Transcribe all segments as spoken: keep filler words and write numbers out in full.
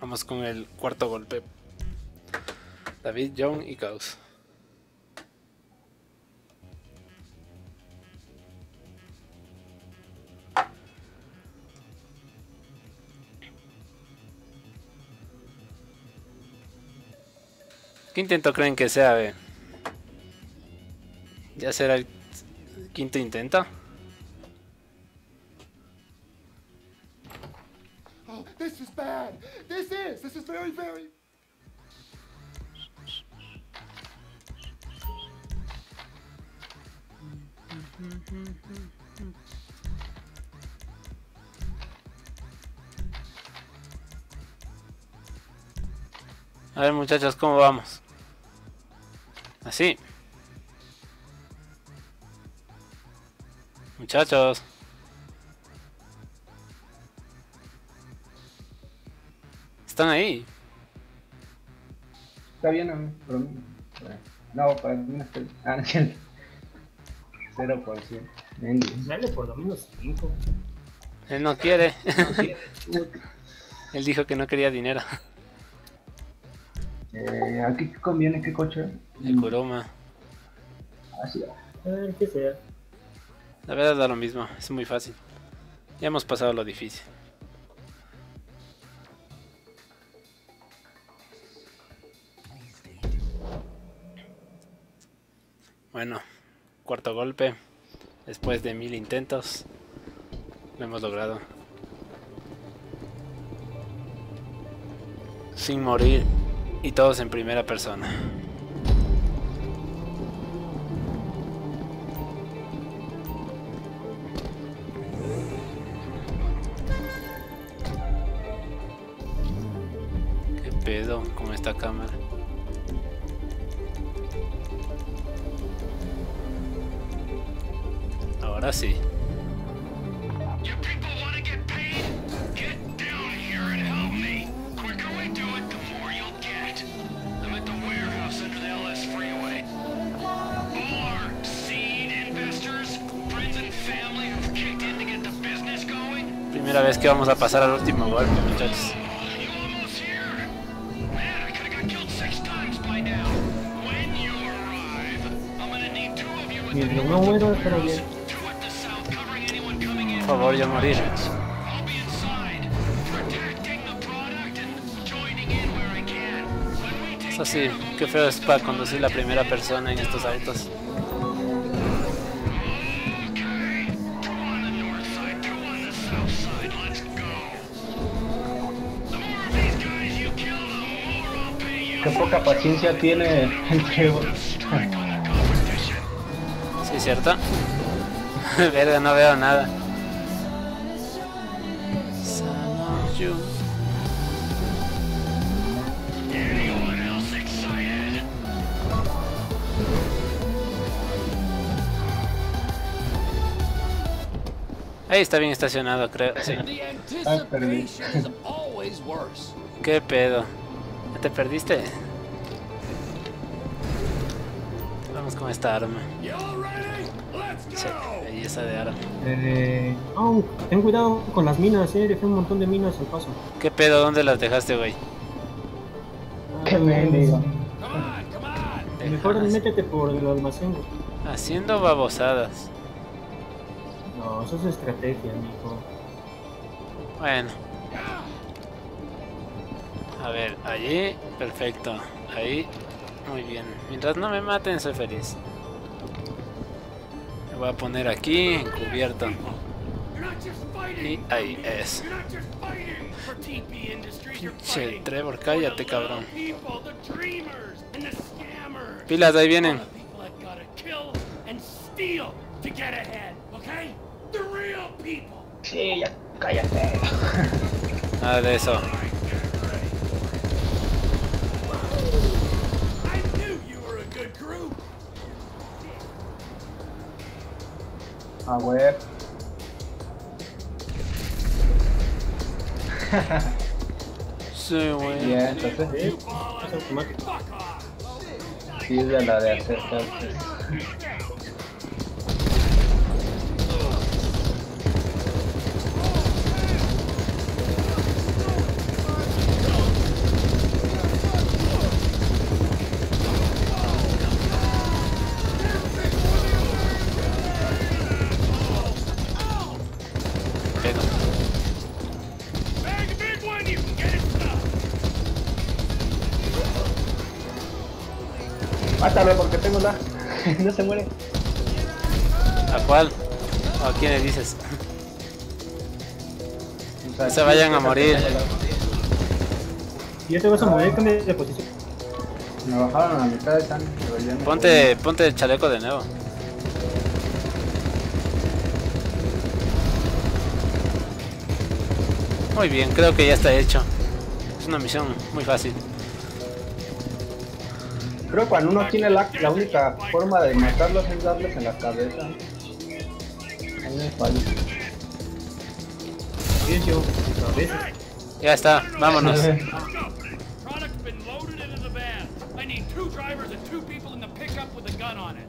Vamos con el cuarto golpe. David, John y Caos. ¿Qué intento creen que sea, ve? ¿Ya será el quinto intento? Oh, this is bad. This is. This is very, very. A ver, muchachos, ¿cómo vamos? Así. Muchachos. ¿Están ahí? Está bien, amigo, pero no, para mí no está bien. Ah, no es cierto. cero por ciento. Dale por lo menos cinco. Él no quiere. No quiere. Él dijo que no quería dinero. Eh, ¿a qué conviene? ¿Qué coche? El Kuruma. Así. A ver, qué sea. La verdad da lo mismo, es muy fácil. Ya hemos pasado lo difícil. Bueno, cuarto golpe. Después de mil intentos, lo hemos logrado. Sin morir y todos en primera persona. ¿Qué pedo con esta cámara? Ahora sí. Primera vez que vamos a pasar al último golpe, muchachos. Mientras no muero, espero bien. Por favor, yo morir. Eso sí, qué feo es para conducir la primera persona en estos autos. Qué poca paciencia tiene el Trevor. Sí, ¿cierto? Verga, no veo nada. Ahí está bien estacionado, creo. Sí. Ah, perdí. ¿Qué pedo? ¿Ya te perdiste? Vamos con esta arma. Sí, belleza de arma. Eh, oh, ten cuidado con las minas, eh. Dejé un montón de minas al paso. ¿Qué pedo? ¿Dónde las dejaste, güey? Qué mendigo. Mejor métete por el almacén. Haciendo babosadas. No, eso es estrategia, amigo. Bueno. A ver, allí, perfecto. Ahí, muy bien. Mientras no me maten, soy feliz. Me voy a poner aquí, encubierto. Y ahí es. Pinche Trevor, cállate, cabrón. Pilas, ahí vienen. Sí, ya cállate. Nada de eso. A ver. Sí, güey. Bien, entonces Sí, es automático. sí es de la de acercarse. Mátalo porque tengo la... no se muere. ¿A cuál? ¿O a quién le dices? No se vayan a morir. Si ya te vas a morir, cambia de posición. Me bajaron a la mitad, están revolviendo. Ponte, ponte el chaleco de nuevo. Muy bien, creo que ya está hecho. Es una misión muy fácil. Creo que cuando uno tiene la, la única forma de matarlos es darles en la cabeza. Ahí me falla. Silencio, a veces. Ya está, vámonos. Product's been loaded into the van. I need two drivers and two people in the pickup with a gun on it.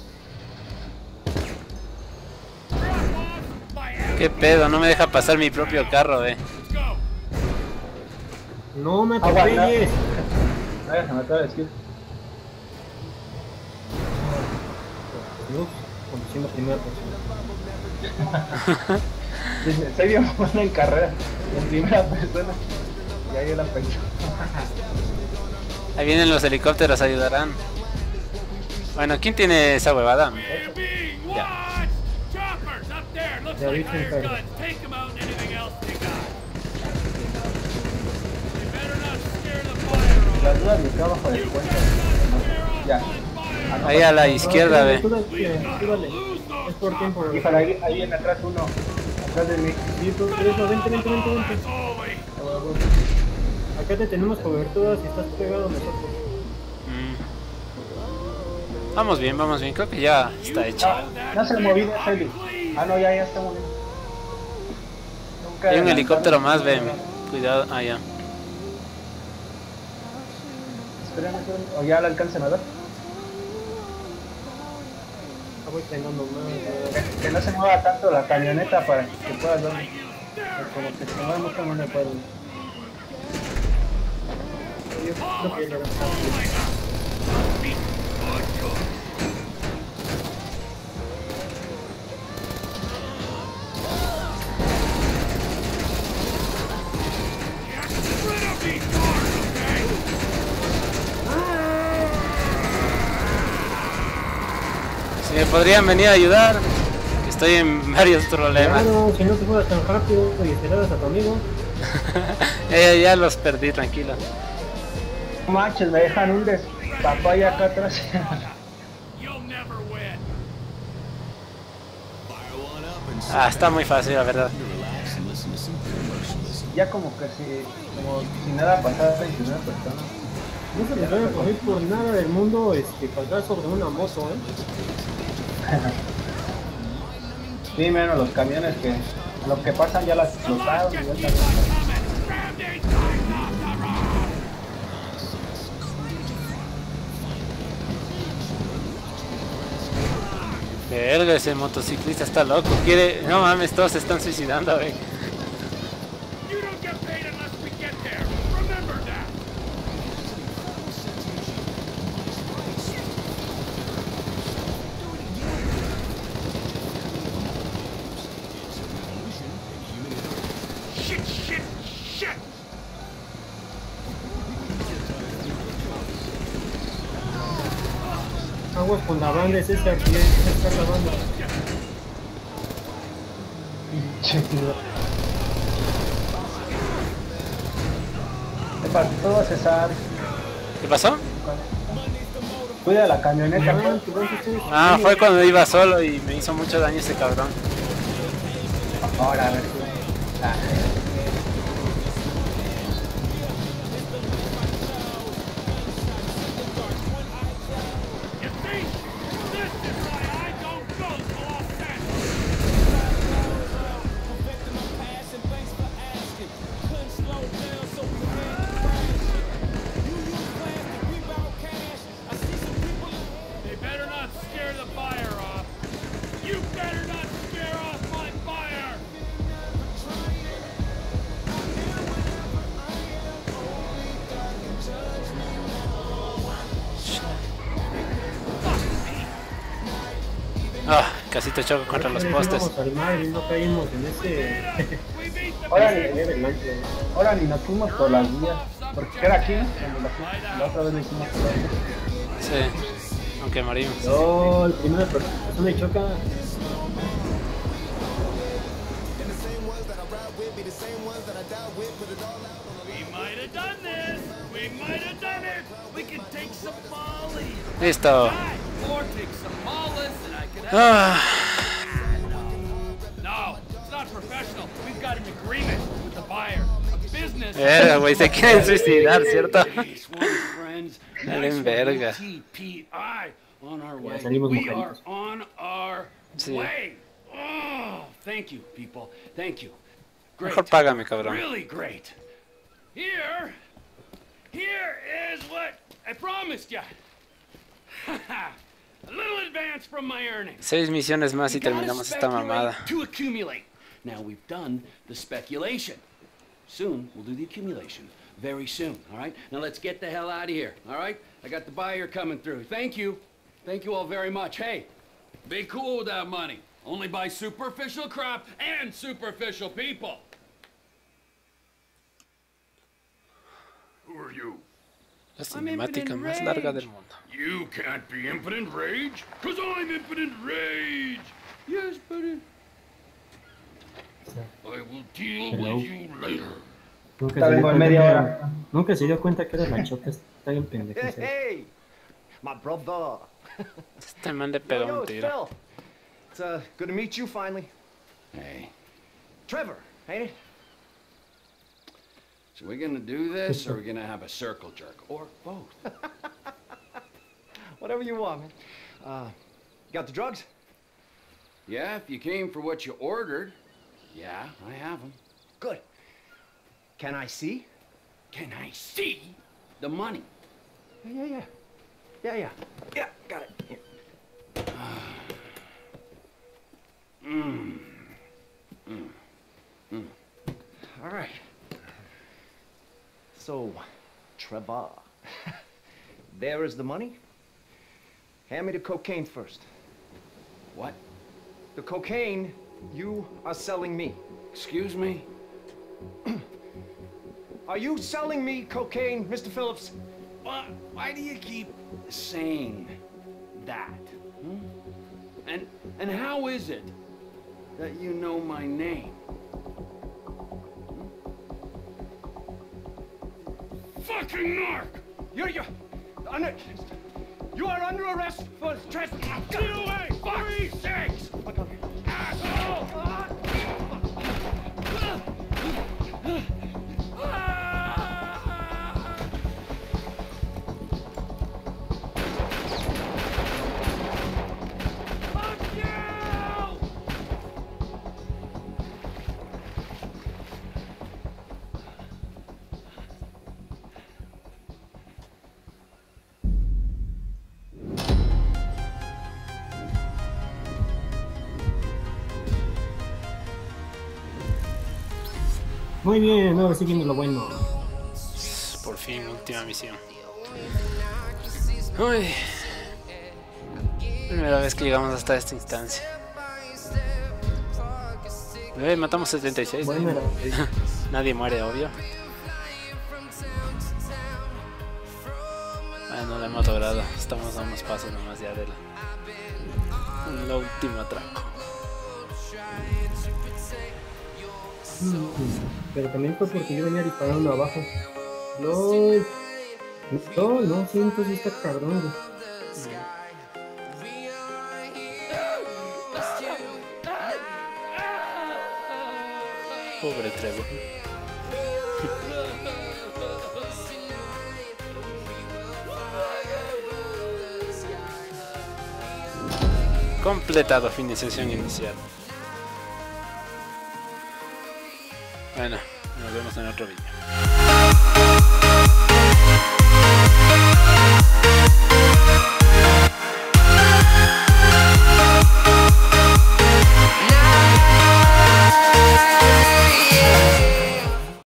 Drop off my Qué pedo, no me deja pasar mi propio carro, eh. Let's go. No me Aguanta. atropelles. Vaya, se me acaba de decir. Dios, conduciendo primera persona. Dice, soy bien bueno en carrera, en primera persona. Y ahí la pensó. Ahí vienen los helicópteros, ayudarán. Bueno, ¿quién tiene esa huevada? We're being watched. Choppers up there. Looks Yeah, we like can hired try. guns. Take them out and anything else they got. You better not scare the fire La off. duda de acá abajo del You puente. better not scare off Ya. my fire. Ahí a la izquierda, ve. Tú dale, tú dale. Es por tiempo. Híjole, ahí, ahí viene atrás uno. Atrás de mí. Sí, tú, tú, eso, vente, vente, vente, vente. As always. Acá te tenemos cobertura si estás pegado a nosotros. Mm. Vamos bien, vamos bien, creo que ya está hecho. No, no se movió Feli. Ah, no, ya, ya está moviendo. Nunca Hay un adelantaron. helicóptero más, ven. Cuidado, ah, ya. Espérame, espérame. O ya la alcancen a dar. Ah, voy frenando más. Que, que no se mueva tanto la camioneta para que puedas dar. Como que se mueva mucho, no le puedo. Yo creo que ya era fácil. Rid of these cars, okay? Si me podrían venir a ayudar, que estoy en varios problemas. Claro, si no te fueras tan rápido y esperaras a tu amigo. Eh, ya los perdí, tranquilo. No manches, me dejan un despapaya acá atrás. You'll never win. Ah, está muy fácil, la verdad. Ya como que si, como si nada pasara en primera persona. No se les vaya a ocurrir por nada del mundo este, pasar sobre una moto, ¿eh? Sí, menos los camiones que lo que pasan ya las explotaron. y ya Keep está. on coming. Grab these guys off the road. Verga, ese motociclista está loco. Quiere. No mames, todos se están suicidando, eh. You don't get paid unless we get there. Remember that. Shit, shit, shit. Aguas con la banda, es esa que ya está grabando. Pinche tío. ¿Qué pasó, César? ¿Qué pasó? Cuida la camioneta, Ah, pues. tu brazo está- Ah, fue cuando iba solo y me hizo mucho daño ese cabrón. Ahora, a ver. Ah. You see? This is why I don't go to Los Angeles. They better not scare the fire off. You better not scare off my fire. Ah, casi te choco contra los postes. Vamos al mar y no caímos en ese... We beat the Ahora en ni, ese delante. ahora ni nos fuimos por las vías. Porque era aquí, ¿no? Cuando la, la otra vez lo hicimos por las vías. Sí. Aunque morimos. No, el primero persona y choca. We might have done this. We might have done it. We can take some Molly. Listo. Die, or take some Mollis, and I could have. Ah, No, it's not professional. We've got an agreement with the buyer. A business. verga, güey, se quieren suicidar, ¿cierto? Hey, Swan friends. Valen Nice verga. one. T P I on our way. salimos We are mojaditos. on our Sí. way. Oh, thank you, people. Thank you. Great. Mejor págame, cabrón. Really great. Here, here is what I promised you. A little advance from my earnings. Seis misiones más y We gotta terminamos esta speculate mamada. To accumulate. Now we've done the speculation. Soon we'll do the accumulation. Very soon. All right. Now let's get the hell out of here. All right. I got the buyer coming through. Thank you. Thank you all very much. Hey, be cool with that money. Only buy superficial crap and superficial people. Who are you? La cinemática más larga del mundo. You can't be impotent rage, cause I'm impotent rage. Yes, buddy. I will deal Hello. with you later. Nunca Está se, dio bien, cuenta media que hora. era, nunca se dio cuenta que era la choca. Está bien pendejo. Hey, ese. hey, my brother. Este man le Yo, pegó yo, un it's tiro. Phil. It's uh, good to meet you finally. Hey, Trevor, ain't it? so we're gonna do this, or we're gonna have a circle jerk, or both? Whatever you want, man. Uh, got the drugs? Yeah, if you came for what you ordered. Yeah, I have them. Good. Can I see? Can I see the money? Yeah, yeah, yeah. Yeah, yeah. Yeah, got it. Here. Mmm. Mm. Mm. All right. So, Trevor, there is the money. Hand me the cocaine first. What? The cocaine you are selling me. Excuse me? Are you selling me cocaine, Mister Phillips? Why, why do you keep saying that? Hmm? And and how is it that you know my name? Hmm? Fucking narc! You're, you're under, you are under arrest for trespassing. Get away! Three, six! Asshole! Fuck you! Muy bien, ahora sí viene lo bueno. Por fin, última misión. Uy. Primera vez que llegamos hasta esta instancia. Eh, matamos setenta y seis. Bueno, eh. era- Nadie muere, obvio. Bueno, no lo hemos logrado. Estamos a unos pasos nomás ya de la, la última atraco. Pero también fue porque yo venía disparando abajo. No, no, no, sí, entonces está cabrón, güey. Pobre Trevor. Completado, finalización inicial. Bueno, nos vemos en otro vídeo.